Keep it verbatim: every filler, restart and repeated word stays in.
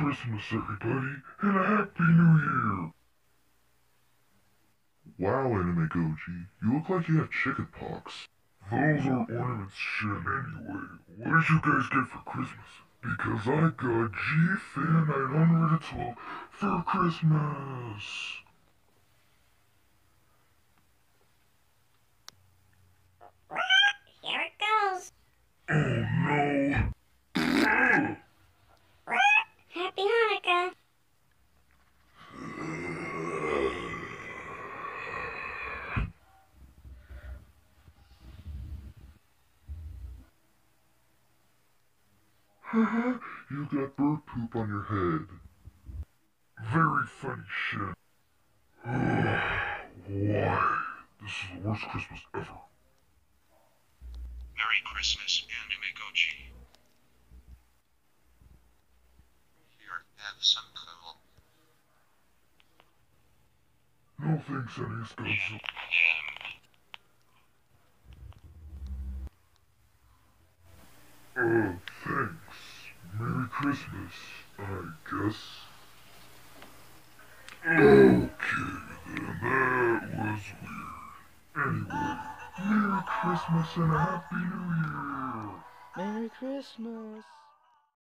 Christmas, everybody, and a Happy New Year! Wow, Anime Goji, you look like you have chicken pox. Those are ornaments shit anyway. What did you guys get for Christmas? Because I got G-Fan nine hundred twelve for Christmas! Here it goes. Oh no! Happy Hanukkah. Haha, you got bird poop on your head. Very funny shit. Why? This is the worst Christmas ever. Merry Christmas, Anime Goji. Here, have some cool. No thanks, Annie's got some. Um, Oh, thanks. Merry Christmas, I guess. Okay, then that was weird. Anyway, Merry Christmas and a Happy New Year! Merry Christmas!